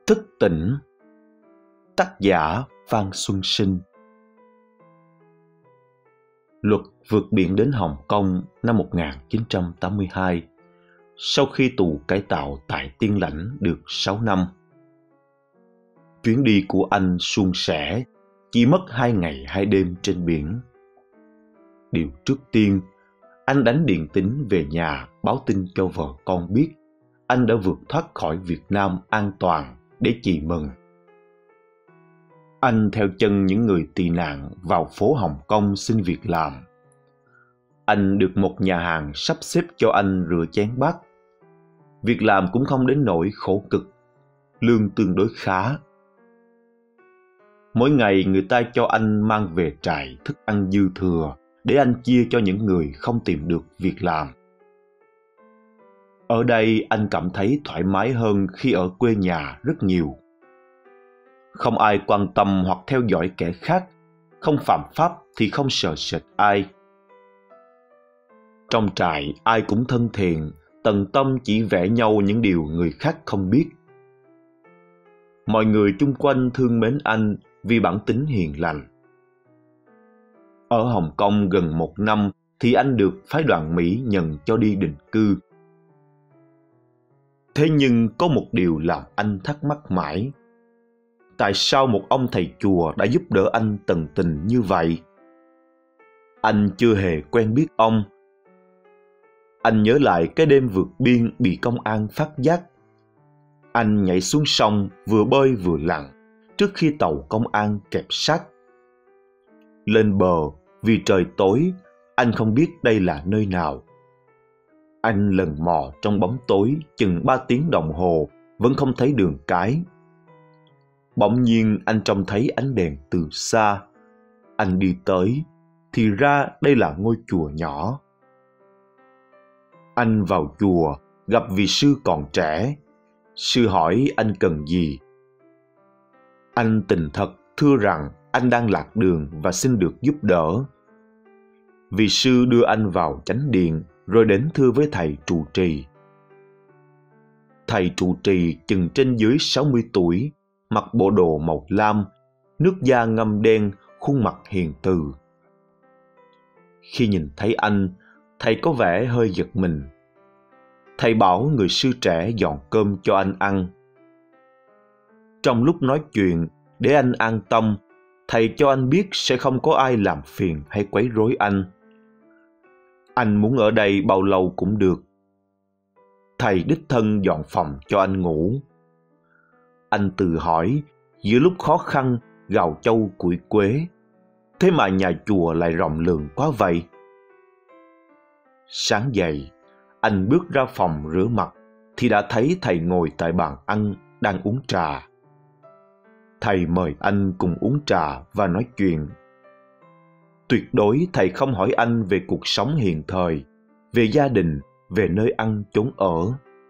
Thức tỉnh. Tác giả Phan Xuân Sinh. Luật vượt biển đến Hồng Kông năm 1982, sau khi tù cải tạo tại Tiên Lãnh được 6 năm. Chuyến đi của anh suôn sẻ, chỉ mất 2 ngày 2 đêm trên biển. Điều trước tiên, anh đánh điện tín về nhà báo tin cho vợ con biết anh đã vượt thoát khỏi Việt Nam an toàn để chị mừng. Anh theo chân những người tị nạn vào phố Hồng Kông xin việc làm. Anh được một nhà hàng sắp xếp cho anh rửa chén bát. Việc làm cũng không đến nỗi khổ cực, lương tương đối khá. Mỗi ngày người ta cho anh mang về trại thức ăn dư thừa để anh chia cho những người không tìm được việc làm. Ở đây anh cảm thấy thoải mái hơn khi ở quê nhà rất nhiều. Không ai quan tâm hoặc theo dõi kẻ khác, không phạm pháp thì không sợ sệt ai. Trong trại ai cũng thân thiện, tận tâm chỉ vẽ nhau những điều người khác không biết. Mọi người chung quanh thương mến anh vì bản tính hiền lành. Ở Hồng Kông gần 1 năm thì anh được phái đoàn Mỹ nhận cho đi định cư. Thế nhưng có một điều làm anh thắc mắc mãi. Tại sao một ông thầy chùa đã giúp đỡ anh tận tình như vậy? Anh chưa hề quen biết ông. Anh nhớ lại cái đêm vượt biên bị công an phát giác. Anh nhảy xuống sông vừa bơi vừa lặn trước khi tàu công an kẹp sát. Lên bờ vì trời tối, anh không biết đây là nơi nào. Anh lần mò trong bóng tối chừng 3 tiếng đồng hồ vẫn không thấy đường cái. Bỗng nhiên anh trông thấy ánh đèn từ xa. Anh đi tới, thì ra đây là ngôi chùa nhỏ. Anh vào chùa, gặp vị sư còn trẻ. Sư hỏi anh cần gì. Anh thành thật thưa rằng anh đang lạc đường và xin được giúp đỡ. Vị sư đưa anh vào chánh điện rồi đến thưa với thầy trụ trì. Thầy trụ trì chừng trên dưới 60 tuổi, mặc bộ đồ màu lam, nước da ngăm đen, khuôn mặt hiền từ. Khi nhìn thấy anh, thầy có vẻ hơi giật mình. Thầy bảo người sư trẻ dọn cơm cho anh ăn. Trong lúc nói chuyện, để anh an tâm, thầy cho anh biết sẽ không có ai làm phiền hay quấy rối anh. Anh muốn ở đây bao lâu cũng được. Thầy đích thân dọn phòng cho anh ngủ. Anh tự hỏi, giữa lúc khó khăn, gạo châu củi quế, thế mà nhà chùa lại rộng lượng quá vậy. Sáng dậy, anh bước ra phòng rửa mặt thì đã thấy thầy ngồi tại bàn ăn đang uống trà. Thầy mời anh cùng uống trà và nói chuyện. Tuyệt đối thầy không hỏi anh về cuộc sống hiện thời, về gia đình, về nơi ăn chốn ở.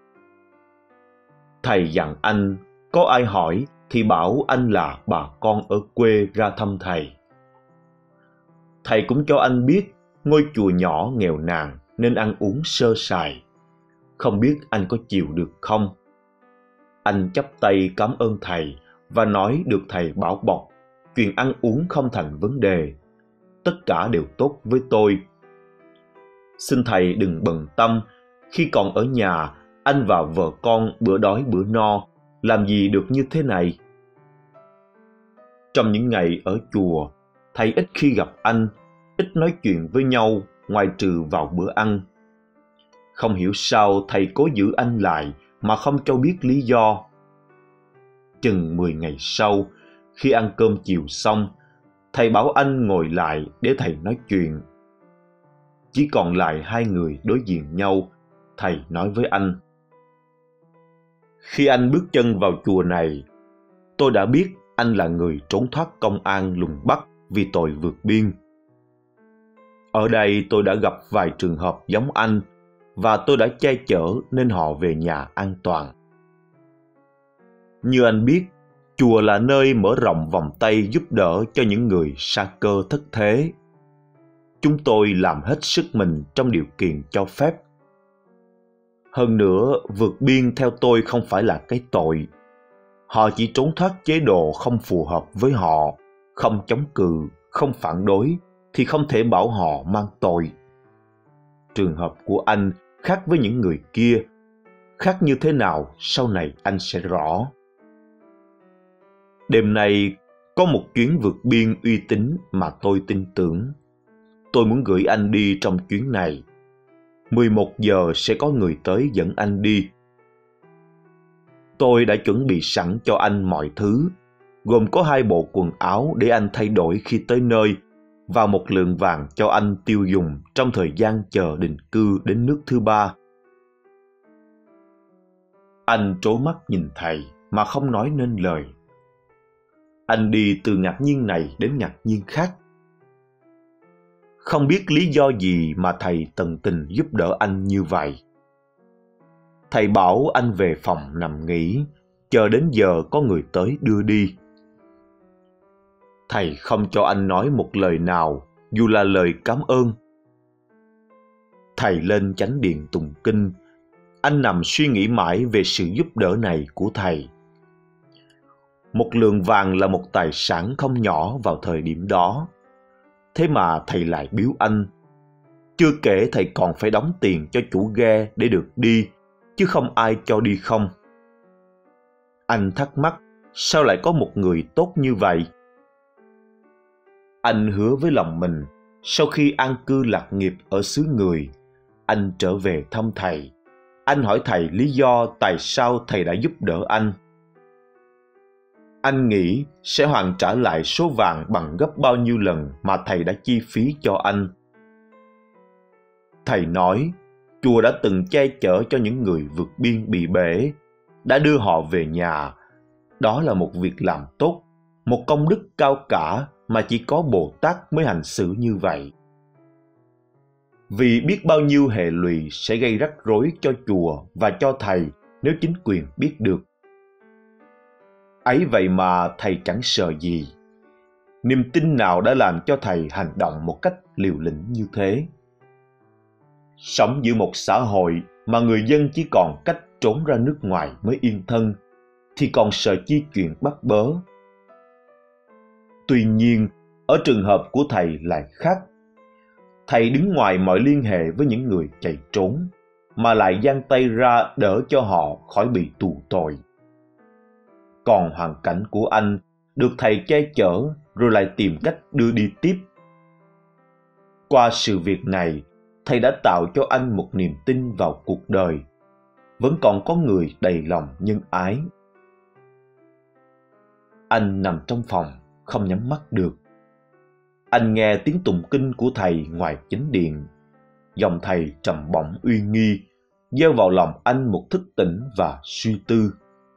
Thầy dặn anh, có ai hỏi thì bảo anh là bà con ở quê ra thăm thầy. Thầy cũng cho anh biết ngôi chùa nhỏ nghèo nàn nên ăn uống sơ sài. Không biết anh có chịu được không? Anh chắp tay cảm ơn thầy và nói được thầy bảo bọc, chuyện ăn uống không thành vấn đề. Tất cả đều tốt với tôi. Xin thầy đừng bận tâm, khi còn ở nhà, anh và vợ con bữa đói bữa no, làm gì được như thế này. Trong những ngày ở chùa, thầy ít khi gặp anh, ít nói chuyện với nhau ngoài trừ vào bữa ăn. Không hiểu sao thầy cố giữ anh lại mà không cho biết lý do. Chừng 10 ngày sau, khi ăn cơm chiều xong, thầy bảo anh ngồi lại để thầy nói chuyện. Chỉ còn lại 2 người đối diện nhau, thầy nói với anh. Khi anh bước chân vào chùa này, tôi đã biết anh là người trốn thoát công an lùng bắt vì tội vượt biên. Ở đây tôi đã gặp vài trường hợp giống anh và tôi đã che chở nên họ về nhà an toàn. Như anh biết, chùa là nơi mở rộng vòng tay giúp đỡ cho những người sa cơ thất thế. Chúng tôi làm hết sức mình trong điều kiện cho phép. Hơn nữa, vượt biên theo tôi không phải là cái tội. Họ chỉ trốn thoát chế độ không phù hợp với họ, không chống cự, không phản đối thì không thể bảo họ mang tội. Trường hợp của anh khác với những người kia. Khác như thế nào sau này anh sẽ rõ. Đêm nay có một chuyến vượt biên uy tín mà tôi tin tưởng. Tôi muốn gửi anh đi trong chuyến này. 11 giờ sẽ có người tới dẫn anh đi. Tôi đã chuẩn bị sẵn cho anh mọi thứ, gồm có 2 bộ quần áo để anh thay đổi khi tới nơi và 1 lượng vàng cho anh tiêu dùng trong thời gian chờ định cư đến nước thứ 3. Anh trố mắt nhìn thầy mà không nói nên lời. Anh đi từ ngạc nhiên này đến ngạc nhiên khác. Không biết lý do gì mà thầy tận tình giúp đỡ anh như vậy. Thầy bảo anh về phòng nằm nghỉ, chờ đến giờ có người tới đưa đi. Thầy không cho anh nói một lời nào, dù là lời cảm ơn. Thầy lên chánh điện tụng kinh. Anh nằm suy nghĩ mãi về sự giúp đỡ này của thầy. 1 lượng vàng là một tài sản không nhỏ vào thời điểm đó. Thế mà thầy lại biếu anh. Chưa kể thầy còn phải đóng tiền cho chủ ghe để được đi, chứ không ai cho đi không. Anh thắc mắc, sao lại có một người tốt như vậy? Anh hứa với lòng mình, sau khi an cư lạc nghiệp ở xứ người, anh trở về thăm thầy. Anh hỏi thầy lý do tại sao thầy đã giúp đỡ anh. Anh nghĩ sẽ hoàn trả lại số vàng bằng gấp bao nhiêu lần mà thầy đã chi phí cho anh. Thầy nói, chùa đã từng che chở cho những người vượt biên bị bể, đã đưa họ về nhà. Đó là một việc làm tốt, một công đức cao cả mà chỉ có Bồ Tát mới hành xử như vậy. Vì biết bao nhiêu hệ lụy sẽ gây rắc rối cho chùa và cho thầy nếu chính quyền biết được. Ấy vậy mà thầy chẳng sợ gì. Niềm tin nào đã làm cho thầy hành động một cách liều lĩnh như thế? Sống giữa một xã hội mà người dân chỉ còn cách trốn ra nước ngoài mới yên thân, thì còn sợ chi chuyện bắt bớ. Tuy nhiên, ở trường hợp của thầy lại khác. Thầy đứng ngoài mọi liên hệ với những người chạy trốn, mà lại giang tay ra đỡ cho họ khỏi bị tù tội. Còn hoàn cảnh của anh được thầy che chở rồi lại tìm cách đưa đi tiếp. Qua sự việc này, thầy đã tạo cho anh một niềm tin vào cuộc đời. Vẫn còn có người đầy lòng nhân ái. Anh nằm trong phòng, không nhắm mắt được. Anh nghe tiếng tụng kinh của thầy ngoài chánh điện. Giọng thầy trầm bổng uy nghi, gieo vào lòng anh một thức tỉnh và suy tư.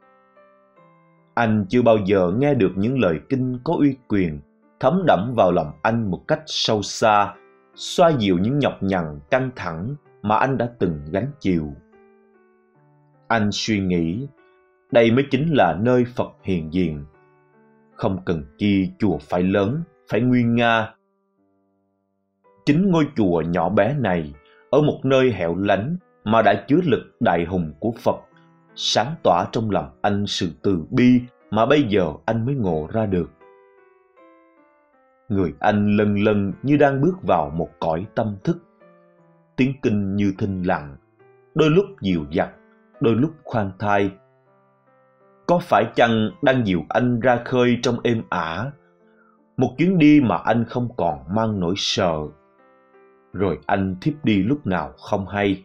Anh chưa bao giờ nghe được những lời kinh có uy quyền thấm đẫm vào lòng anh một cách sâu xa, xoa dịu những nhọc nhằn căng thẳng mà anh đã từng gánh chịu. Anh suy nghĩ, đây mới chính là nơi Phật hiện diện. Không cần chi chùa phải lớn, phải nguy nga. Chính ngôi chùa nhỏ bé này, ở một nơi hẻo lánh mà đã chứa lực đại hùng của Phật, sáng tỏa trong lòng anh sự từ bi mà bây giờ anh mới ngộ ra được. Người anh lân lân như đang bước vào một cõi tâm thức. Tiếng kinh như thinh lặng, đôi lúc dịu dặt, đôi lúc khoan thai. Có phải chăng đang dìu anh ra khơi trong êm ả, một chuyến đi mà anh không còn mang nỗi sợ, rồi anh thiếp đi lúc nào không hay.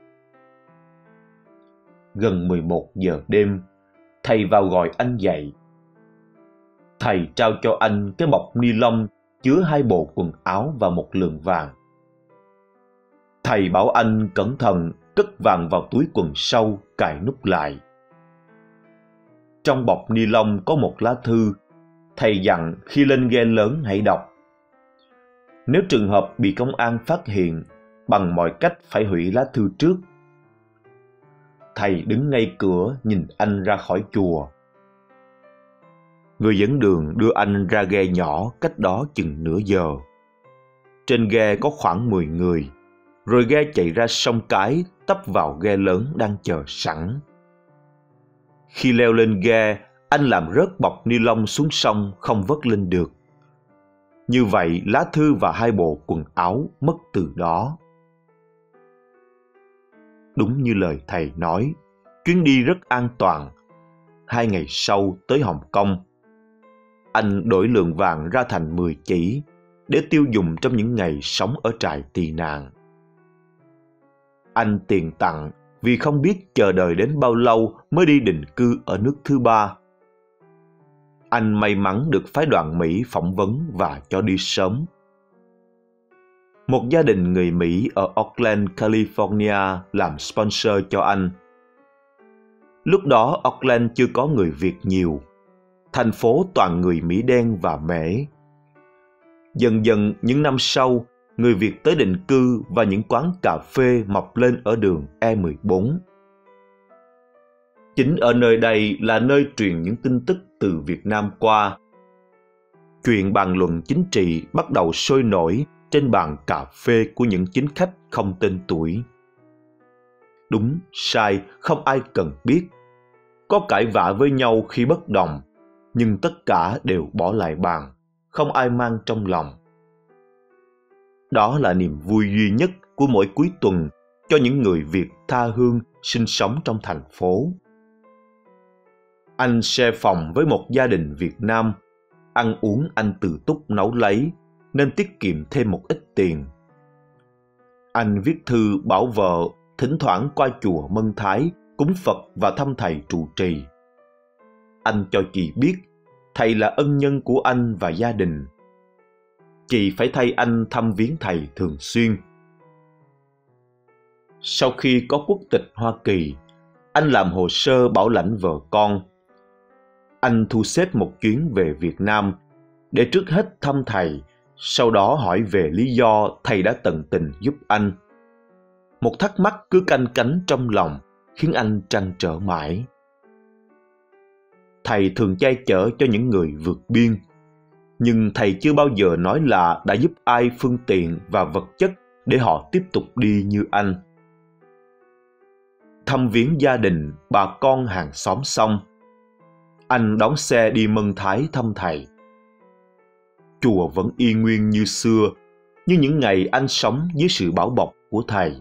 Gần 11 giờ đêm, thầy vào gọi anh dậy. Thầy trao cho anh cái bọc ni lông chứa 2 bộ quần áo và 1 lượng vàng. Thầy bảo anh cẩn thận cất vàng vào túi quần sau, cài nút lại. Trong bọc ni lông có 1 lá thư. Thầy dặn khi lên ghe lớn hãy đọc. Nếu trường hợp bị công an phát hiện, bằng mọi cách phải hủy lá thư trước. Thầy đứng ngay cửa nhìn anh ra khỏi chùa. Người dẫn đường đưa anh ra ghe nhỏ cách đó chừng nửa giờ. Trên ghe có khoảng 10 người, rồi ghe chạy ra sông Cái tấp vào ghe lớn đang chờ sẵn. Khi leo lên ghe, anh làm rớt bọc ni lông xuống sông không vớt lên được. Như vậy, lá thư và 2 bộ quần áo mất từ đó. Đúng như lời thầy nói, chuyến đi rất an toàn. 2 ngày sau tới Hồng Kông. Anh đổi lượng vàng ra thành 10 chỉ để tiêu dùng trong những ngày sống ở trại tị nạn. Anh tiền tặng vì không biết chờ đợi đến bao lâu mới đi định cư ở nước thứ ba. Anh may mắn được phái đoàn Mỹ phỏng vấn và cho đi sớm. Một gia đình người Mỹ ở Oakland, California làm sponsor cho anh. Lúc đó Oakland chưa có người Việt nhiều, thành phố toàn người Mỹ đen và Mễ. Dần dần những năm sau, người Việt tới định cư và những quán cà phê mọc lên ở đường E14. Chính ở nơi đây là nơi truyền những tin tức từ Việt Nam qua. Chuyện bàn luận chính trị bắt đầu sôi nổi trên bàn cà phê của những chính khách không tên tuổi. Đúng, sai, không ai cần biết. Có cãi vã với nhau khi bất đồng, nhưng tất cả đều bỏ lại bàn, không ai mang trong lòng. Đó là niềm vui duy nhất của mỗi cuối tuần cho những người Việt tha hương sinh sống trong thành phố. Anh share phòng với một gia đình Việt Nam. Ăn uống anh tự túc nấu lấy, nên tiết kiệm thêm một ít tiền. Anh viết thư bảo vợ thỉnh thoảng qua chùa Mân Thái cúng Phật và thăm thầy trụ trì. Anh cho chị biết thầy là ân nhân của anh và gia đình. Chị phải thay anh thăm viếng thầy thường xuyên. Sau khi có quốc tịch Hoa Kỳ, anh làm hồ sơ bảo lãnh vợ con. Anh thu xếp một chuyến về Việt Nam để trước hết thăm thầy, sau đó hỏi về lý do thầy đã tận tình giúp anh. Một thắc mắc cứ canh cánh trong lòng, khiến anh trăn trở mãi. Thầy thường che chở cho những người vượt biên, nhưng thầy chưa bao giờ nói là đã giúp ai phương tiện và vật chất để họ tiếp tục đi như anh. Thăm viếng gia đình, bà con hàng xóm xong, anh đón xe đi Mân Thái thăm thầy. Chùa vẫn y nguyên như xưa, như những ngày anh sống dưới sự bảo bọc của thầy.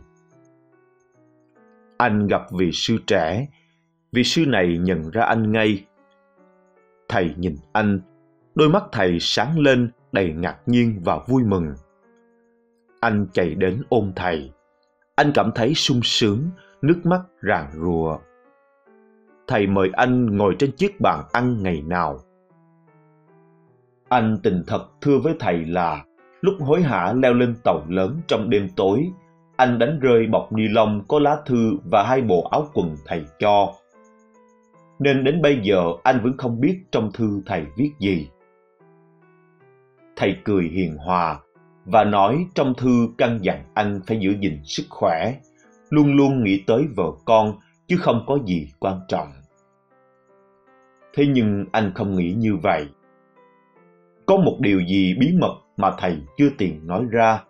Anh gặp vị sư trẻ, vị sư này nhận ra anh ngay. Thầy nhìn anh, đôi mắt thầy sáng lên đầy ngạc nhiên và vui mừng. Anh chạy đến ôm thầy. Anh cảm thấy sung sướng, nước mắt ràn rụa. Thầy mời anh ngồi trên chiếc bàn ăn ngày nào. Anh tình thật thưa với thầy là lúc hối hả leo lên tàu lớn trong đêm tối, anh đánh rơi bọc ni lông có lá thư và 2 bộ áo quần thầy cho. Nên đến bây giờ anh vẫn không biết trong thư thầy viết gì. Thầy cười hiền hòa và nói trong thư căn dặn anh phải giữ gìn sức khỏe, luôn luôn nghĩ tới vợ con chứ không có gì quan trọng. Thế nhưng anh không nghĩ như vậy. Có một điều gì bí mật mà thầy chưa tiện nói ra.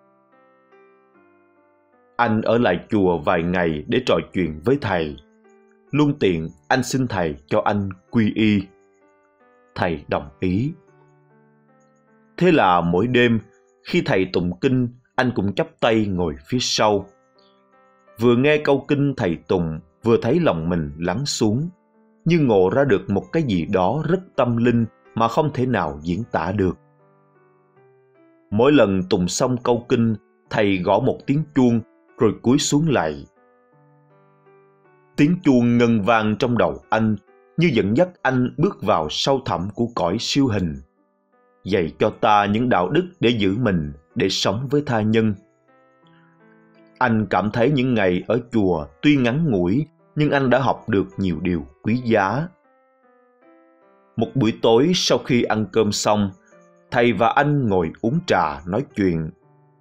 Anh ở lại chùa vài ngày để trò chuyện với thầy. Luôn tiện anh xin thầy cho anh quy y. Thầy đồng ý. Thế là mỗi đêm khi thầy tụng kinh, anh cũng chắp tay ngồi phía sau. Vừa nghe câu kinh thầy tụng, vừa thấy lòng mình lắng xuống, như ngộ ra được một cái gì đó rất tâm linh mà không thể nào diễn tả được. Mỗi lần tụng xong câu kinh, thầy gõ một tiếng chuông rồi cúi xuống lạy. Tiếng chuông ngân vang trong đầu anh như dẫn dắt anh bước vào sâu thẳm của cõi siêu hình, dạy cho ta những đạo đức để giữ mình, để sống với tha nhân. Anh cảm thấy những ngày ở chùa tuy ngắn ngủi, nhưng anh đã học được nhiều điều quý giá. Một buổi tối sau khi ăn cơm xong, thầy và anh ngồi uống trà nói chuyện.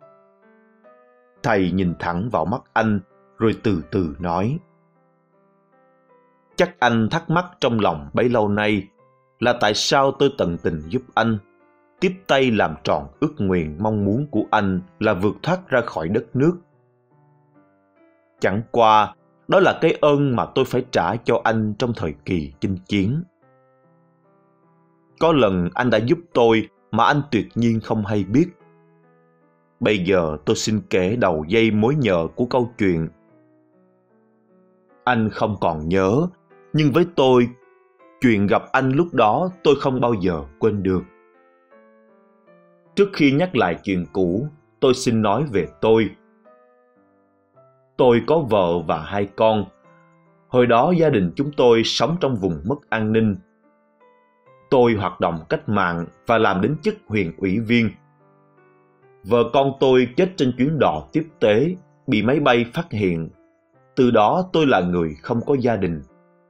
Thầy nhìn thẳng vào mắt anh rồi từ từ nói: Chắc anh thắc mắc trong lòng bấy lâu nay là tại sao tôi tận tình giúp anh, tiếp tay làm tròn ước nguyện mong muốn của anh là vượt thoát ra khỏi đất nước. Chẳng qua, đó là cái ơn mà tôi phải trả cho anh trong thời kỳ chinh chiến. Có lần anh đã giúp tôi mà anh tuyệt nhiên không hay biết. Bây giờ tôi xin kể đầu dây mối nhờ của câu chuyện. Anh không còn nhớ, nhưng với tôi, chuyện gặp anh lúc đó tôi không bao giờ quên được. Trước khi nhắc lại chuyện cũ, tôi xin nói về tôi. Tôi có vợ và 2 con. Hồi đó gia đình chúng tôi sống trong vùng mất an ninh. Tôi hoạt động cách mạng và làm đến chức huyện ủy viên. Vợ con tôi chết trên chuyến đò tiếp tế, bị máy bay phát hiện. Từ đó tôi là người không có gia đình.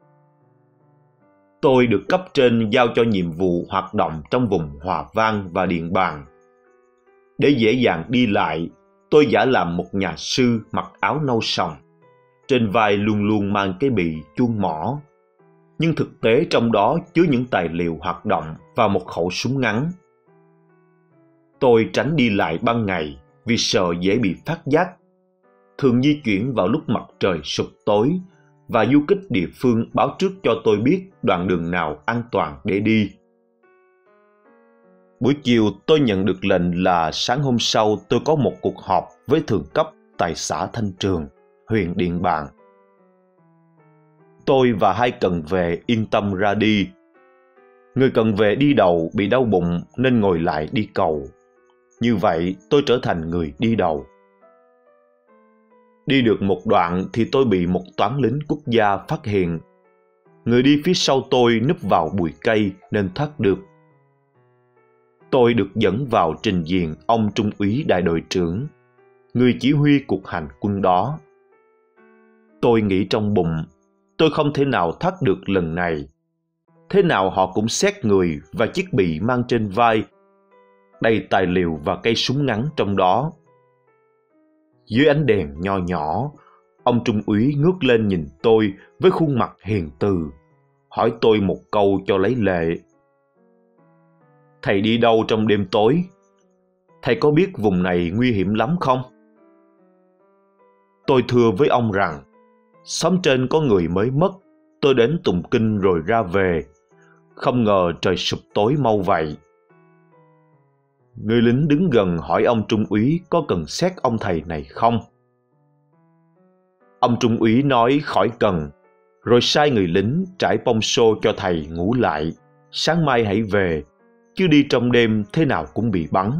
Tôi được cấp trên giao cho nhiệm vụ hoạt động trong vùng Hòa Vang và Điện Bàn. Để dễ dàng đi lại, tôi giả làm một nhà sư mặc áo nâu sòng. Trên vai luôn luôn mang cái bị chuông mỏ. Nhưng thực tế trong đó chứa những tài liệu hoạt động và một khẩu súng ngắn. Tôi tránh đi lại ban ngày vì sợ dễ bị phát giác. Thường di chuyển vào lúc mặt trời sụp tối và du kích địa phương báo trước cho tôi biết đoạn đường nào an toàn để đi. Buổi chiều tôi nhận được lệnh là sáng hôm sau tôi có một cuộc họp với thượng cấp tại xã Thanh Trường, huyện Điện Bàn. Tôi và 2 cận vệ yên tâm ra đi. Người cận vệ đi đầu bị đau bụng nên ngồi lại đi cầu. Như vậy tôi trở thành người đi đầu. Đi được một đoạn thì tôi bị một toán lính quốc gia phát hiện. Người đi phía sau tôi núp vào bụi cây nên thoát được. Tôi được dẫn vào trình diện ông trung úy đại đội trưởng, người chỉ huy cuộc hành quân đó. Tôi nghĩ trong bụng, tôi không thể nào thoát được lần này. Thế nào họ cũng xét người và chiếc bị mang trên vai, đầy tài liệu và cây súng ngắn trong đó. Dưới ánh đèn nho nhỏ, ông trung úy ngước lên nhìn tôi với khuôn mặt hiền từ, hỏi tôi một câu cho lấy lệ. Thầy đi đâu trong đêm tối? Thầy có biết vùng này nguy hiểm lắm không? Tôi thưa với ông rằng, xóm trên có người mới mất, tôi đến tụng kinh rồi ra về. Không ngờ trời sụp tối mau vậy. Người lính đứng gần hỏi ông trung úy có cần xét ông thầy này không? Ông trung úy nói khỏi cần, rồi sai người lính trải bông xô cho thầy ngủ lại. Sáng mai hãy về, chứ đi trong đêm thế nào cũng bị bắn.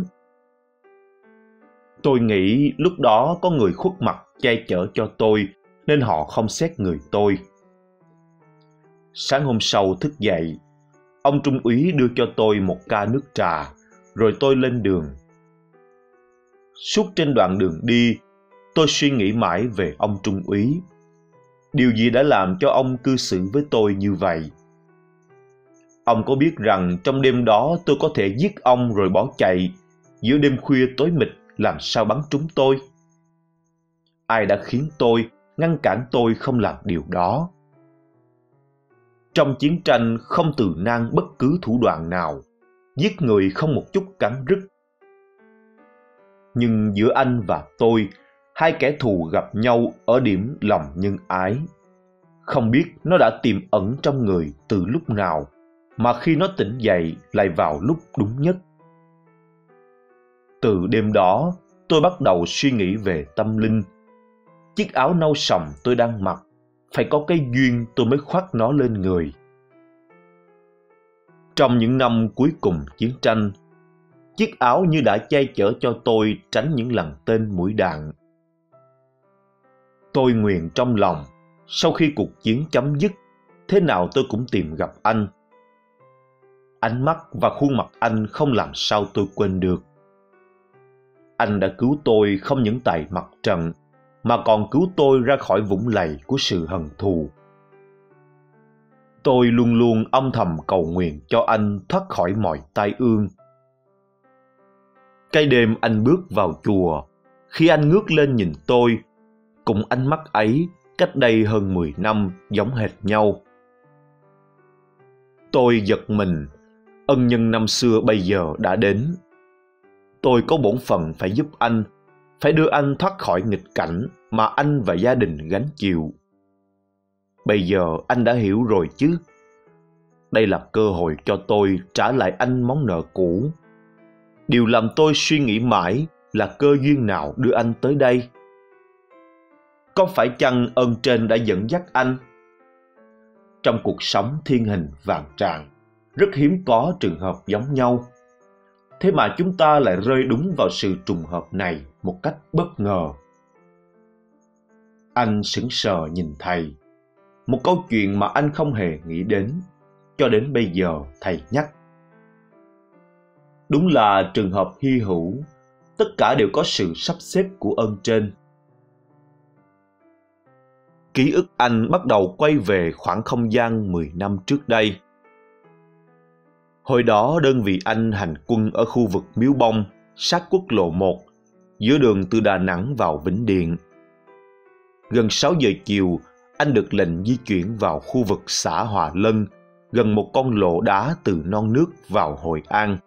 Tôi nghĩ lúc đó có người khuất mặt che chở cho tôi, nên họ không xét người tôi. Sáng hôm sau thức dậy, ông trung úy đưa cho tôi một ca nước trà, rồi tôi lên đường. Suốt trên đoạn đường đi, tôi suy nghĩ mãi về ông trung úy. Điều gì đã làm cho ông cư xử với tôi như vậy? Ông có biết rằng trong đêm đó tôi có thể giết ông rồi bỏ chạy, giữa đêm khuya tối mịt làm sao bắn trúng tôi? Ai đã khiến tôi, ngăn cản tôi không làm điều đó? Trong chiến tranh không từ nan bất cứ thủ đoạn nào, giết người không một chút cắn rứt. Nhưng giữa anh và tôi, 2 kẻ thù gặp nhau ở điểm lòng nhân ái. Không biết nó đã tiềm ẩn trong người từ lúc nào, mà khi nó tỉnh dậy lại vào lúc đúng nhất. Từ đêm đó, tôi bắt đầu suy nghĩ về tâm linh. Chiếc áo nâu sòng tôi đang mặc, phải có cái duyên tôi mới khoác nó lên người. Trong những năm cuối cùng chiến tranh, chiếc áo như đã che chở cho tôi tránh những lần tên mũi đạn. Tôi nguyện trong lòng, sau khi cuộc chiến chấm dứt, thế nào tôi cũng tìm gặp anh. Ánh mắt và khuôn mặt anh không làm sao tôi quên được. Anh đã cứu tôi không những tại mặt trận, mà còn cứu tôi ra khỏi vũng lầy của sự hận thù. Tôi luôn luôn âm thầm cầu nguyện cho anh thoát khỏi mọi tai ương. Cái đêm anh bước vào chùa, khi anh ngước lên nhìn tôi, cùng ánh mắt ấy cách đây hơn 10 năm giống hệt nhau. Tôi giật mình, ân nhân năm xưa bây giờ đã đến. Tôi có bổn phận phải giúp anh, phải đưa anh thoát khỏi nghịch cảnh mà anh và gia đình gánh chịu. Bây giờ anh đã hiểu rồi chứ? Đây là cơ hội cho tôi trả lại anh món nợ cũ. Điều làm tôi suy nghĩ mãi là cơ duyên nào đưa anh tới đây. Có phải chăng ơn trên đã dẫn dắt anh? Trong cuộc sống thiên hình vạn trạng, rất hiếm có trường hợp giống nhau. Thế mà chúng ta lại rơi đúng vào sự trùng hợp này một cách bất ngờ. Anh sững sờ nhìn thầy. Một câu chuyện mà anh không hề nghĩ đến. Cho đến bây giờ thầy nhắc. Đúng là trường hợp hy hữu, tất cả đều có sự sắp xếp của ơn trên. Ký ức anh bắt đầu quay về khoảng không gian 10 năm trước đây. Hồi đó đơn vị anh hành quân ở khu vực Miếu Bông, sát quốc lộ 1, giữa đường từ Đà Nẵng vào Vĩnh Điện. Gần 6 giờ chiều, anh được lệnh di chuyển vào khu vực xã Hòa Lân, gần một con lộ đá từ Non Nước vào Hội An.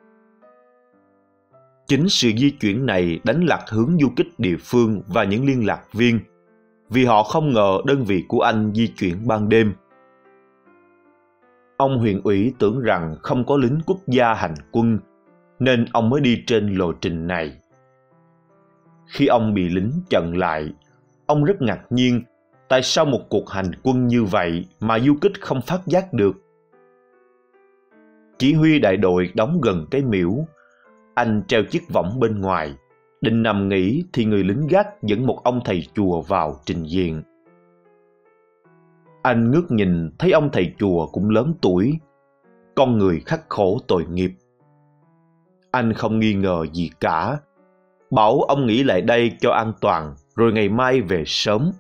Chính sự di chuyển này đánh lạc hướng du kích địa phương và những liên lạc viên, vì họ không ngờ đơn vị của anh di chuyển ban đêm. Ông huyện ủy tưởng rằng không có lính quốc gia hành quân, nên ông mới đi trên lộ trình này. Khi ông bị lính chặn lại, ông rất ngạc nhiên tại sao một cuộc hành quân như vậy mà du kích không phát giác được. Chỉ huy đại đội đóng gần cái miễu. Anh treo chiếc võng bên ngoài, định nằm nghỉ thì người lính gác dẫn một ông thầy chùa vào trình diện. Anh ngước nhìn thấy ông thầy chùa cũng lớn tuổi, con người khắc khổ tội nghiệp. Anh không nghi ngờ gì cả, bảo ông nghỉ lại đây cho an toàn rồi ngày mai về sớm.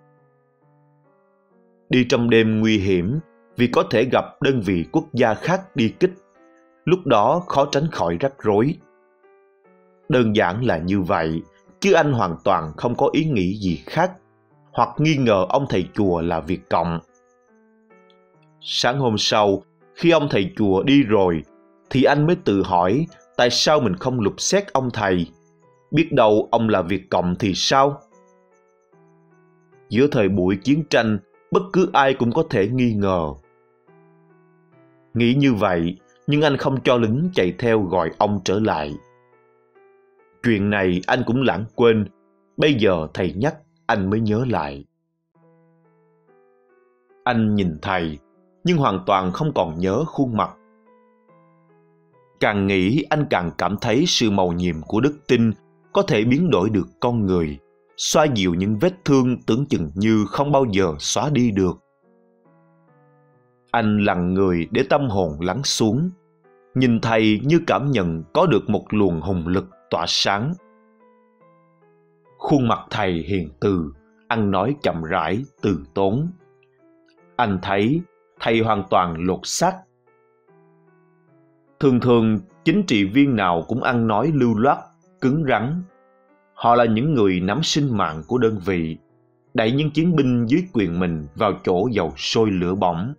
Đi trong đêm nguy hiểm vì có thể gặp đơn vị quốc gia khác đi kích, lúc đó khó tránh khỏi rắc rối. Đơn giản là như vậy, chứ anh hoàn toàn không có ý nghĩ gì khác, hoặc nghi ngờ ông thầy chùa là Việt Cộng. Sáng hôm sau, khi ông thầy chùa đi rồi, thì anh mới tự hỏi tại sao mình không lục xét ông thầy. Biết đâu ông là Việt Cộng thì sao? Giữa thời buổi chiến tranh, bất cứ ai cũng có thể nghi ngờ. Nghĩ như vậy, nhưng anh không cho lính chạy theo gọi ông trở lại. Chuyện này anh cũng lãng quên, bây giờ thầy nhắc anh mới nhớ lại. Anh nhìn thầy, nhưng hoàn toàn không còn nhớ khuôn mặt. Càng nghĩ anh càng cảm thấy sự mầu nhiệm của đức tin có thể biến đổi được con người, xoa dịu những vết thương tưởng chừng như không bao giờ xóa đi được. Anh lặng người để tâm hồn lắng xuống, nhìn thầy như cảm nhận có được một luồng hùng lực tỏa sáng. Khuôn mặt thầy hiền từ, ăn nói chậm rãi, từ tốn. Anh thấy thầy hoàn toàn lột xác. Thường thường, chính trị viên nào cũng ăn nói lưu loát, cứng rắn. Họ là những người nắm sinh mạng của đơn vị, đẩy những chiến binh dưới quyền mình vào chỗ dầu sôi lửa bỏng.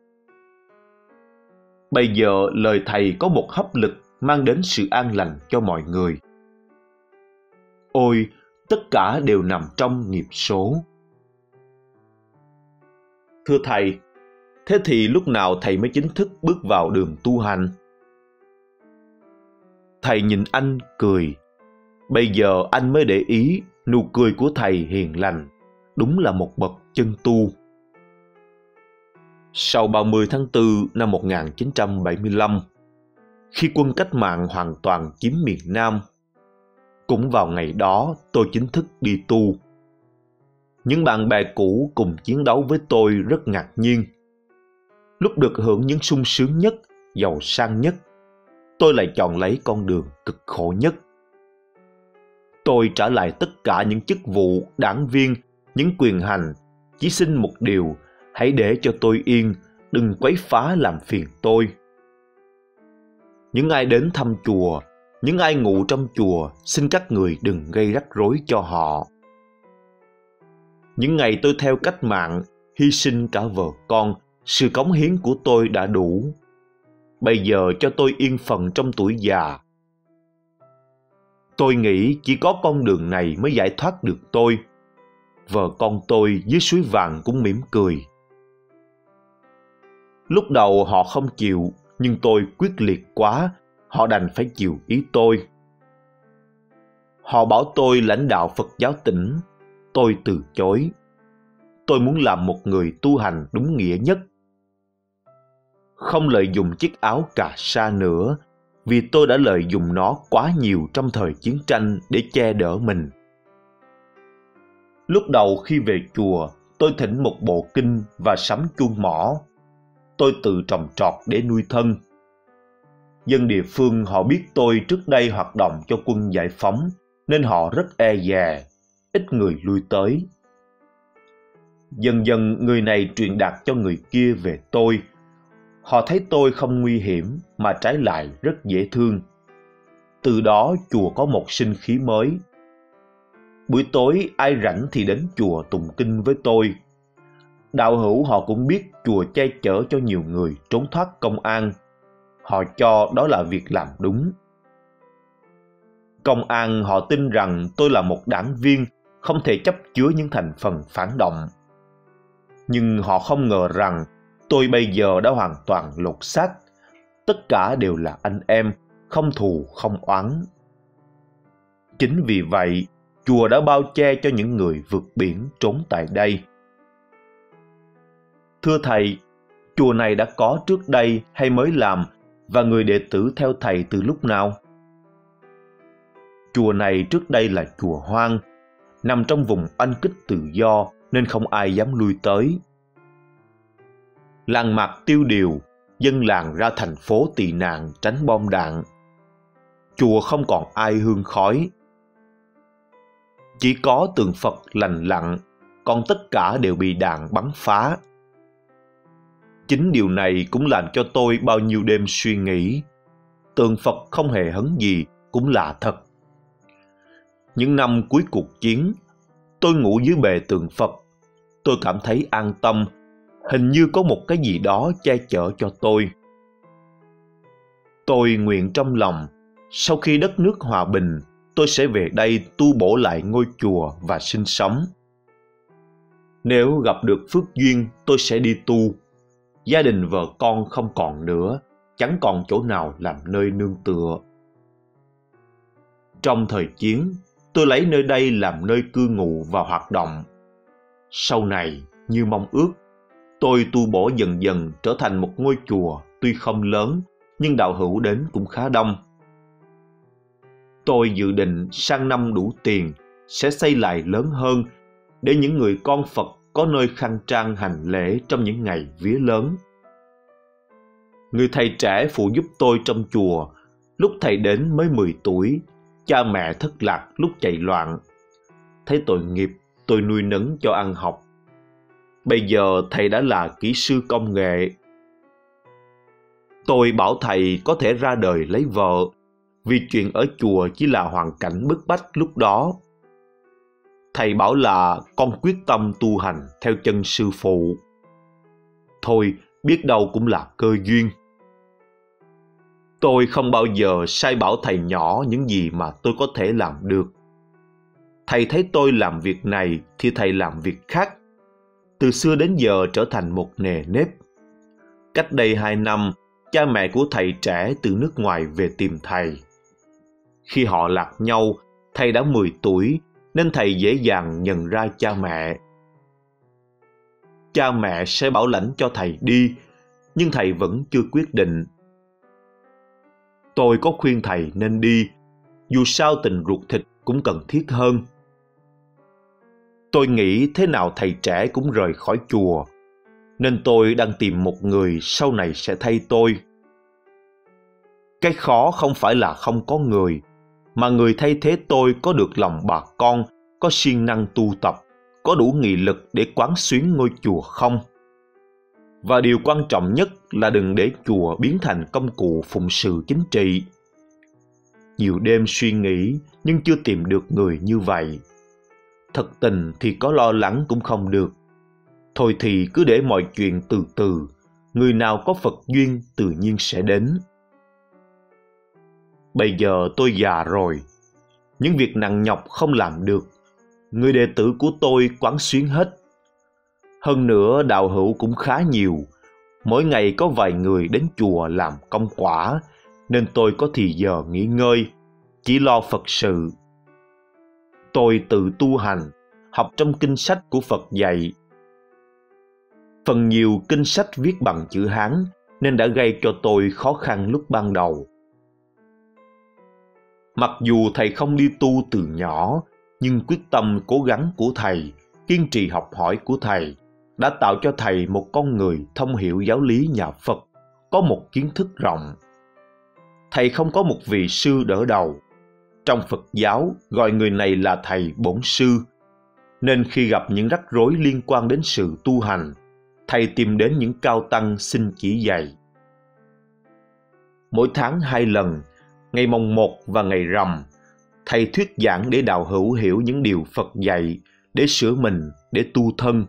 Bây giờ lời thầy có một hấp lực mang đến sự an lành cho mọi người. Ôi, tất cả đều nằm trong nghiệp số. Thưa thầy, thế thì lúc nào thầy mới chính thức bước vào đường tu hành? Thầy nhìn anh cười. Bây giờ anh mới để ý nụ cười của thầy hiền lành, đúng là một bậc chân tu. Sau 30 tháng 4 năm 1975, khi quân cách mạng hoàn toàn chiếm miền Nam, cũng vào ngày đó tôi chính thức đi tu. Những bạn bè cũ cùng chiến đấu với tôi rất ngạc nhiên. Lúc được hưởng những sung sướng nhất, giàu sang nhất, tôi lại chọn lấy con đường cực khổ nhất. Tôi trả lại tất cả những chức vụ, đảng viên, những quyền hành, chỉ xin một điều, hãy để cho tôi yên, đừng quấy phá làm phiền tôi. Những ai đến thăm chùa, những ai ngủ trong chùa, xin các người đừng gây rắc rối cho họ. Những ngày tôi theo cách mạng, hy sinh cả vợ con, sự cống hiến của tôi đã đủ. Bây giờ cho tôi yên phận trong tuổi già. Tôi nghĩ chỉ có con đường này mới giải thoát được tôi. Vợ con tôi dưới suối vàng cũng mỉm cười. Lúc đầu họ không chịu, nhưng tôi quyết liệt quá, họ đành phải chiều ý tôi. Họ bảo tôi lãnh đạo Phật giáo tỉnh, tôi từ chối. Tôi muốn làm một người tu hành đúng nghĩa nhất. Không lợi dụng chiếc áo cà sa nữa, vì tôi đã lợi dụng nó quá nhiều trong thời chiến tranh để che đỡ mình. Lúc đầu khi về chùa, tôi thỉnh một bộ kinh và sắm chuông mõ. Tôi tự trồng trọt để nuôi thân. Dân địa phương họ biết tôi trước đây hoạt động cho quân giải phóng, nên họ rất e dè, ít người lui tới. Dần dần người này truyền đạt cho người kia về tôi. Họ thấy tôi không nguy hiểm mà trái lại rất dễ thương. Từ đó chùa có một sinh khí mới. Buổi tối ai rảnh thì đến chùa tụng kinh với tôi. Đạo hữu họ cũng biết chùa che chở cho nhiều người trốn thoát công an. Họ cho đó là việc làm đúng. Công an họ tin rằng tôi là một đảng viên không thể chấp chứa những thành phần phản động. Nhưng họ không ngờ rằng tôi bây giờ đã hoàn toàn lột xác. Tất cả đều là anh em, không thù không oán. Chính vì vậy, chùa đã bao che cho những người vượt biển trốn tại đây. Thưa thầy, chùa này đã có trước đây hay mới làm, và người đệ tử theo thầy từ lúc nào? Chùa này trước đây là chùa hoang, nằm trong vùng oanh kích tự do nên không ai dám lui tới. Làng mạc tiêu điều, dân làng ra thành phố tị nạn tránh bom đạn. Chùa không còn ai hương khói. Chỉ có tượng Phật lành lặn, còn tất cả đều bị đạn bắn phá. Chính điều này cũng làm cho tôi bao nhiêu đêm suy nghĩ. Tượng Phật không hề hấn gì cũng lạ thật. Những năm cuối cuộc chiến, tôi ngủ dưới bệ tượng Phật. Tôi cảm thấy an tâm, hình như có một cái gì đó che chở cho tôi. Tôi nguyện trong lòng, sau khi đất nước hòa bình, tôi sẽ về đây tu bổ lại ngôi chùa và sinh sống. Nếu gặp được phước duyên, tôi sẽ đi tu. Gia đình vợ con không còn nữa, chẳng còn chỗ nào làm nơi nương tựa. Trong thời chiến, tôi lấy nơi đây làm nơi cư ngụ và hoạt động. Sau này, như mong ước, tôi tu bổ dần dần trở thành một ngôi chùa tuy không lớn, nhưng đạo hữu đến cũng khá đông. Tôi dự định sang năm đủ tiền sẽ xây lại lớn hơn để những người con Phật có nơi khang trang hành lễ trong những ngày vía lớn. Người thầy trẻ phụ giúp tôi trong chùa, lúc thầy đến mới 10 tuổi, cha mẹ thất lạc lúc chạy loạn. Thấy tội nghiệp, tôi nuôi nấng cho ăn học. Bây giờ thầy đã là kỹ sư công nghệ. Tôi bảo thầy có thể ra đời lấy vợ, vì chuyện ở chùa chỉ là hoàn cảnh bức bách lúc đó. Thầy bảo là con quyết tâm tu hành theo chân sư phụ. Thôi, biết đâu cũng là cơ duyên. Tôi không bao giờ sai bảo thầy nhỏ những gì mà tôi có thể làm được. Thầy thấy tôi làm việc này thì thầy làm việc khác. Từ xưa đến giờ trở thành một nề nếp. Cách đây 2 năm, cha mẹ của thầy trẻ từ nước ngoài về tìm thầy. Khi họ lạc nhau, thầy đã 10 tuổi, nên thầy dễ dàng nhận ra cha mẹ. Cha mẹ sẽ bảo lãnh cho thầy đi, nhưng thầy vẫn chưa quyết định. Tôi có khuyên thầy nên đi, dù sao tình ruột thịt cũng cần thiết hơn. Tôi nghĩ thế nào thầy trẻ cũng rời khỏi chùa, nên tôi đang tìm một người sau này sẽ thay tôi. Cái khó không phải là không có người, mà người thay thế tôi có được lòng bà con, có siêng năng tu tập, có đủ nghị lực để quán xuyến ngôi chùa không. Và điều quan trọng nhất là đừng để chùa biến thành công cụ phụng sự chính trị. Nhiều đêm suy nghĩ nhưng chưa tìm được người như vậy. Thật tình thì có lo lắng cũng không được. Thôi thì cứ để mọi chuyện từ từ, người nào có Phật duyên tự nhiên sẽ đến. Bây giờ tôi già rồi, những việc nặng nhọc không làm được. Người đệ tử của tôi quán xuyến hết. Hơn nữa đạo hữu cũng khá nhiều, Mỗi ngày có vài người đến chùa làm công quả, nên tôi có thì giờ nghỉ ngơi, chỉ lo Phật sự. Tôi tự tu hành, học trong kinh sách của Phật dạy. Phần nhiều kinh sách viết bằng chữ Hán nên đã gây cho tôi khó khăn lúc ban đầu. Mặc dù thầy không đi tu từ nhỏ, nhưng quyết tâm cố gắng của thầy, kiên trì học hỏi của thầy đã tạo cho thầy một con người thông hiểu giáo lý nhà Phật, có một kiến thức rộng. Thầy không có một vị sư đỡ đầu. Trong Phật giáo gọi người này là thầy bổn sư, nên khi gặp những rắc rối liên quan đến sự tu hành, thầy tìm đến những cao tăng xin chỉ dạy. Mỗi tháng 2 lần, ngày mồng 1 và ngày rằm, thầy thuyết giảng để đạo hữu hiểu những điều Phật dạy, để sửa mình, để tu thân.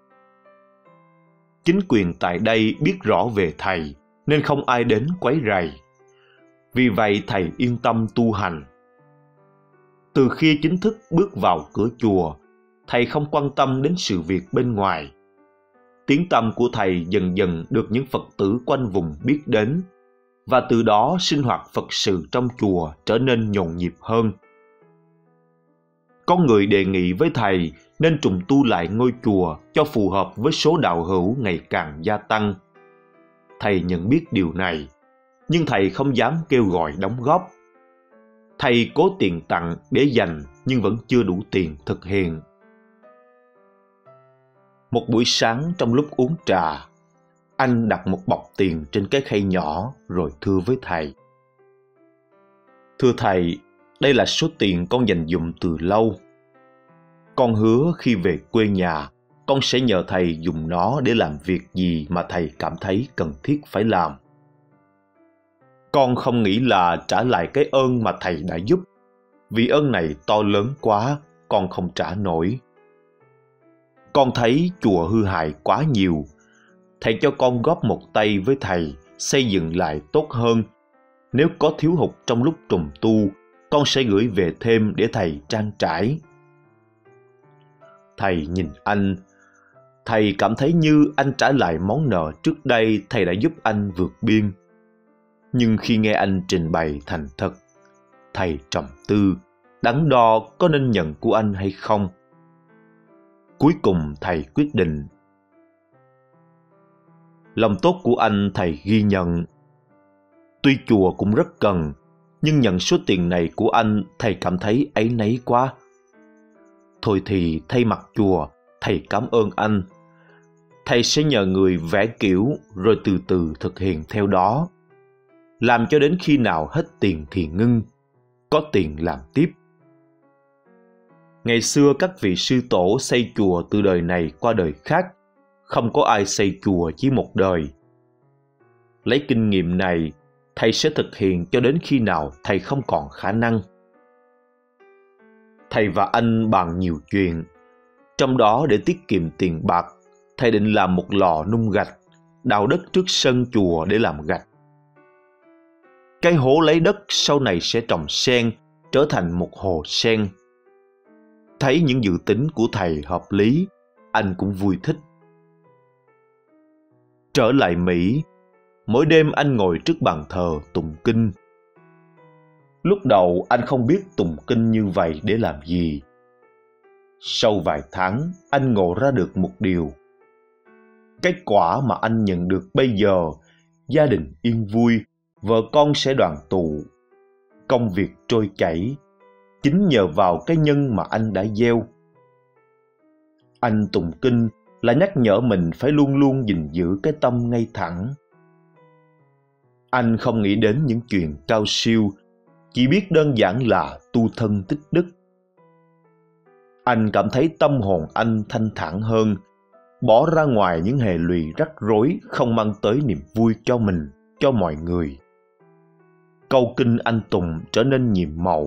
Chính quyền tại đây biết rõ về thầy, nên không ai đến quấy rầy. Vì vậy thầy yên tâm tu hành. Từ khi chính thức bước vào cửa chùa, thầy không quan tâm đến sự việc bên ngoài. Tiếng tăm của thầy dần dần được những Phật tử quanh vùng biết đến, và từ đó sinh hoạt Phật sự trong chùa trở nên nhộn nhịp hơn. Có người đề nghị với thầy nên trùng tu lại ngôi chùa cho phù hợp với số đạo hữu ngày càng gia tăng. Thầy nhận biết điều này, nhưng thầy không dám kêu gọi đóng góp. Thầy cố tiền tặng để dành nhưng vẫn chưa đủ tiền thực hiện. Một buổi sáng trong lúc uống trà, anh đặt một bọc tiền trên cái khay nhỏ rồi thưa với thầy. Thưa thầy, đây là số tiền con dành dụm từ lâu. Con hứa khi về quê nhà, con sẽ nhờ thầy dùng nó để làm việc gì mà thầy cảm thấy cần thiết phải làm. Con không nghĩ là trả lại cái ơn mà thầy đã giúp, vì ơn này to lớn quá, con không trả nổi. Con thấy chùa hư hại quá nhiều, thầy cho con góp một tay với thầy xây dựng lại tốt hơn. Nếu có thiếu hụt trong lúc trùng tu, con sẽ gửi về thêm để thầy trang trải. Thầy nhìn anh, thầy cảm thấy như anh trả lại món nợ trước đây thầy đã giúp anh vượt biên. Nhưng khi nghe anh trình bày thành thật, thầy trầm tư, đắn đo có nên nhận của anh hay không. Cuối cùng thầy quyết định. Lòng tốt của anh thầy ghi nhận. Tuy chùa cũng rất cần, nhưng nhận số tiền này của anh thầy cảm thấy áy náy quá. Thôi thì thay mặt chùa, thầy cảm ơn anh. Thầy sẽ nhờ người vẽ kiểu rồi từ từ thực hiện theo đó. Làm cho đến khi nào hết tiền thì ngưng, có tiền làm tiếp. Ngày xưa các vị sư tổ xây chùa từ đời này qua đời khác, không có ai xây chùa chỉ một đời. Lấy kinh nghiệm này, thầy sẽ thực hiện cho đến khi nào thầy không còn khả năng. Thầy và anh bàn nhiều chuyện, trong đó để tiết kiệm tiền bạc, thầy định làm một lò nung gạch, đào đất trước sân chùa để làm gạch. Cái hố lấy đất sau này sẽ trồng sen, trở thành một hồ sen. Thấy những dự tính của thầy hợp lý, anh cũng vui thích. Trở lại Mỹ, mỗi đêm anh ngồi trước bàn thờ tụng kinh. Lúc đầu anh không biết tụng kinh như vậy để làm gì. Sau vài tháng, anh ngộ ra được một điều. Cái quả mà anh nhận được bây giờ, gia đình yên vui, vợ con sẽ đoàn tụ, công việc trôi chảy, chính nhờ vào cái nhân mà anh đã gieo. Anh tụng kinh là nhắc nhở mình phải luôn luôn gìn giữ cái tâm ngay thẳng. Anh không nghĩ đến những chuyện cao siêu, chỉ biết đơn giản là tu thân tích đức. Anh cảm thấy tâm hồn anh thanh thản hơn, bỏ ra ngoài những hệ lụy rắc rối không mang tới niềm vui cho mình, cho mọi người. Câu kinh anh tụng trở nên nhiệm màu.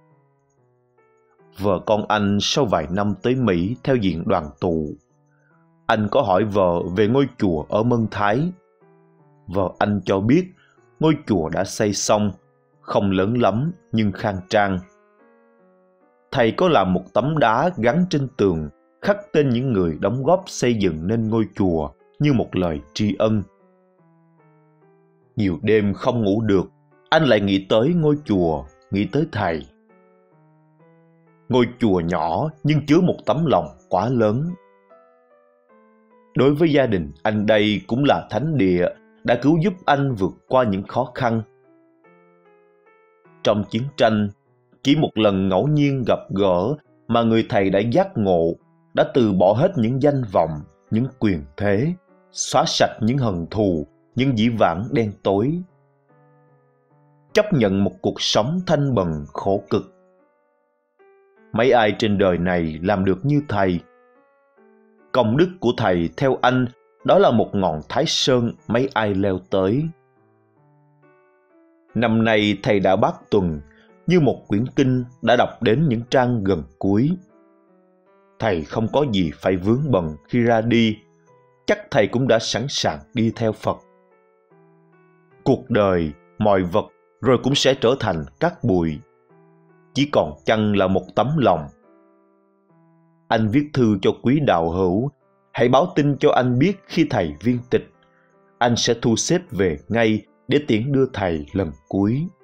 Vợ con anh sau vài năm tới Mỹ theo diện đoàn tụ. Anh có hỏi vợ về ngôi chùa ở Mân Thái. Vợ anh cho biết ngôi chùa đã xây xong, không lớn lắm nhưng khang trang. Thầy có làm một tấm đá gắn trên tường, khắc tên những người đóng góp xây dựng nên ngôi chùa như một lời tri ân. Nhiều đêm không ngủ được, anh lại nghĩ tới ngôi chùa, nghĩ tới thầy. Ngôi chùa nhỏ nhưng chứa một tấm lòng quá lớn. Đối với gia đình, anh đây cũng là thánh địa đã cứu giúp anh vượt qua những khó khăn. Trong chiến tranh, chỉ một lần ngẫu nhiên gặp gỡ mà người thầy đã giác ngộ, đã từ bỏ hết những danh vọng, những quyền thế, xóa sạch những hận thù, những dĩ vãng đen tối. Chấp nhận một cuộc sống thanh bần khổ cực. Mấy ai trên đời này làm được như thầy? Công đức của thầy theo anh đó là một ngọn Thái Sơn mấy ai leo tới. Năm nay thầy đã bát tuần, như một quyển kinh đã đọc đến những trang gần cuối. Thầy không có gì phải vướng bận khi ra đi, chắc thầy cũng đã sẵn sàng đi theo Phật. Cuộc đời, mọi vật rồi cũng sẽ trở thành cát bụi, chỉ còn chăng là một tấm lòng. Anh viết thư cho quý đạo hữu, hãy báo tin cho anh biết khi thầy viên tịch. Anh sẽ thu xếp về ngay để tiễn đưa thầy lần cuối.